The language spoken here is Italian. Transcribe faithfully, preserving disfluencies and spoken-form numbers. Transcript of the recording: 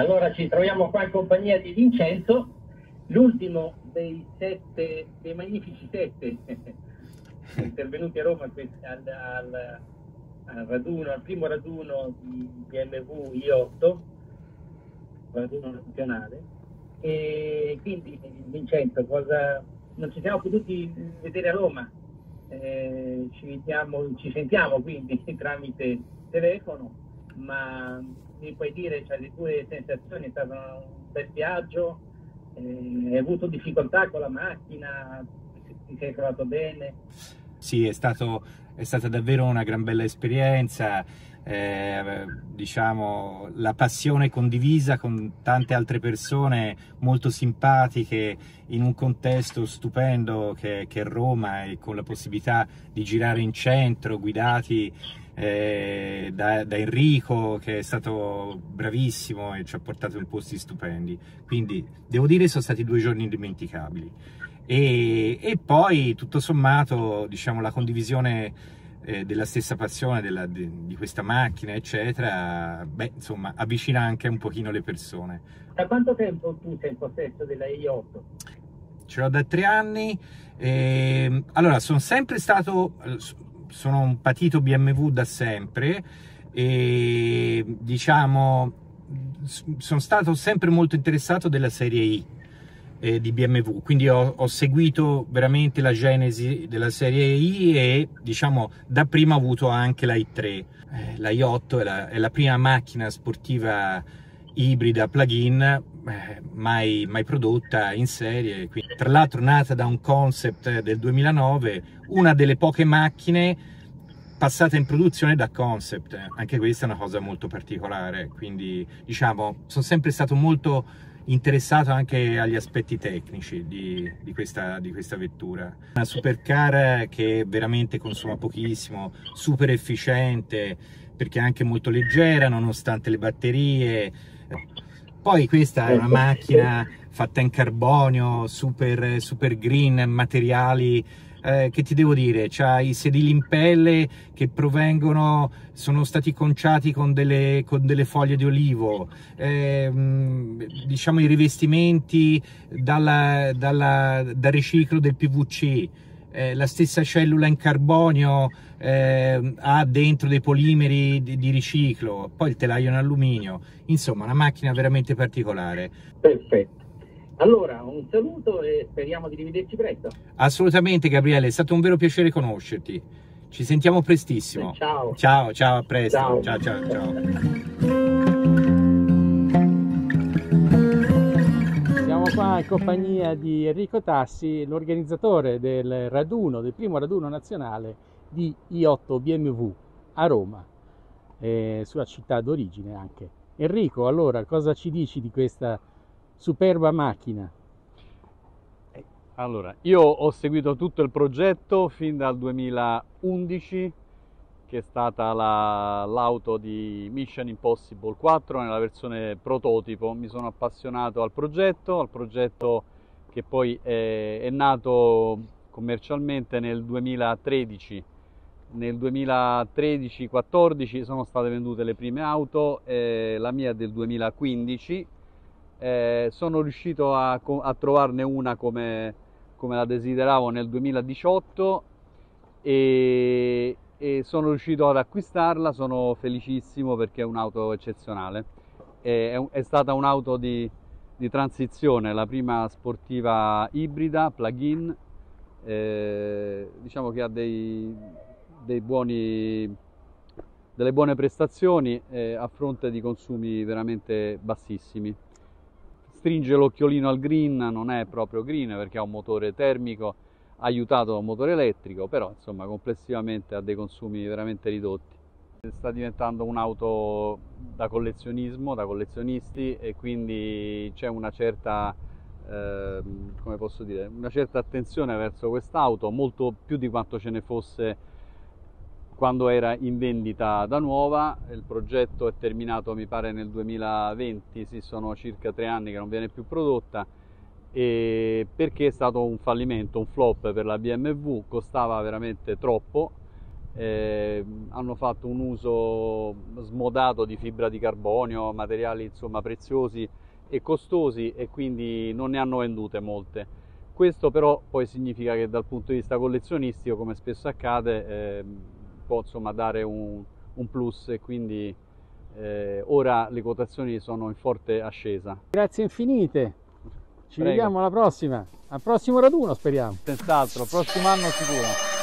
allora ci troviamo qua in compagnia di Vincenzo, l'ultimo dei sette, dei magnifici sette intervenuti a Roma al, al, al raduno, al primo raduno di B M W i otto, raduno nazionale. E quindi Vincenzo, cosa, non ci siamo potuti vedere a Roma, eh, ci, vediamo, ci sentiamo quindi tramite telefono, ma mi puoi dire, cioè, le tue sensazioni? È stato un bel viaggio, eh, hai avuto difficoltà con la macchina, ti sei trovato bene? Sì, è stato, è stata davvero una gran bella esperienza, eh, diciamo, la passione condivisa con tante altre persone molto simpatiche in un contesto stupendo che, che è Roma, e con la possibilità di girare in centro guidati eh, da, da Enrico, che è stato bravissimo e ci ha portato in posti stupendi. Quindi devo dire sono stati due giorni indimenticabili. E, e poi tutto sommato, diciamo, la condivisione eh, della stessa passione della, di, di questa macchina eccetera, beh, insomma, avvicina anche un pochino le persone. Da quanto tempo tu sei in possesso della i otto? Ce l'ho da tre anni. E, allora, sono sempre stato, sono un patito B M W da sempre, e diciamo sono stato sempre molto interessato della serie I eh, di B M W, quindi ho, ho seguito veramente la genesi della serie I, e diciamo dapprima ho avuto anche la i tre. Eh, la i otto è la, è la prima macchina sportiva ibrida plug-in eh, mai, mai prodotta in serie, quindi, tra l'altro nata da un concept del duemilanove, una delle poche macchine passata in produzione da concept. Anche questa è una cosa molto particolare, quindi diciamo sono sempre stato molto interessato anche agli aspetti tecnici di, di, questa, di questa vettura. Una supercar che veramente consuma pochissimo, super efficiente, perché è anche molto leggera nonostante le batterie. Poi questa è una macchina fatta in carbonio, super, super green, materiali, eh, che ti devo dire, c'ha i sedili in pelle che provengono, sono stati conciati con delle, con delle foglie di olivo, eh, diciamo i rivestimenti dalla, dalla, dal riciclo del P V C. Eh, la stessa cellula in carbonio eh, ha dentro dei polimeri di, di riciclo, poi il telaio in alluminio, insomma una macchina veramente particolare. Perfetto, allora un saluto e speriamo di rivederci presto. Assolutamente Gabriele, è stato un vero piacere conoscerti, ci sentiamo prestissimo. Ciao ciao, ciao, a presto. Ciao, ciao, ciao, ciao. Siamo qua in compagnia di Enrico Tassi, l'organizzatore del raduno, del primo raduno nazionale di i otto B M W a Roma, eh, sua città d'origine anche. Enrico, allora, cosa ci dici di questa superba macchina? Allora, io ho seguito tutto il progetto fin dal duemilaundici, che è stata l'auto di Mission Impossible quattro nella versione prototipo. Mi sono appassionato al progetto, al progetto che poi è, è nato commercialmente nel duemilatredici. Nel duemilatredici quattordici sono state vendute le prime auto, eh, la mia è del duemilaquindici. Eh, sono riuscito a, a trovarne una come, come la desideravo nel duemiladiciotto e e sono riuscito ad acquistarla. Sono felicissimo perché è un'auto eccezionale. È, è stata un'auto di, di transizione, la prima sportiva ibrida, plug-in, eh, diciamo che ha dei, dei buoni, delle buone prestazioni eh, a fronte di consumi veramente bassissimi. Stringe l'occhiolino al green, non è proprio green perché ha un motore termico aiutato da un motore elettrico, però insomma complessivamente ha dei consumi veramente ridotti. Sta diventando un'auto da collezionismo, da collezionisti, e quindi c'è una certa, eh, come posso dire, una certa attenzione verso quest'auto, molto più di quanto ce ne fosse quando era in vendita da nuova. Il progetto è terminato mi pare nel duemilaventi, sì, sono circa tre anni che non viene più prodotta, e perché è stato un fallimento, un flop per la B M W, costava veramente troppo, eh, hanno fatto un uso smodato di fibra di carbonio, materiali insomma preziosi e costosi, e quindi non ne hanno vendute molte. Questo però poi significa che dal punto di vista collezionistico, come spesso accade, eh, può insomma dare un, un plus, e quindi eh, ora le quotazioni sono in forte ascesa. Grazie infinite, ci Prego. vediamo alla prossima, al prossimo raduno speriamo. Senz'altro, prossimo anno sicuro.